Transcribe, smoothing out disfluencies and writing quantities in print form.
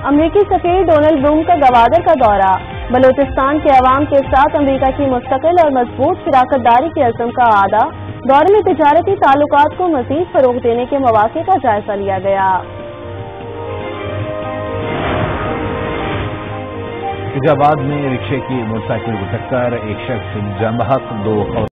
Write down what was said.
अमरीकी सफीर Donald Bloom का गवादर का दौरा। बलूचिस्तान के अवाम के साथ अमरीका की मुस्तकिल और मजबूत शराकतदारी के अज़्म का आदा। दौरे में तिजारती ताल्लुकात को मज़ीद फरोग़ देने के मौक़े का जायजा लिया गया। फैजाबाद में रिक्शे की मोटरसाइकिल को टक्कर, एक शख्स जान बहक, 2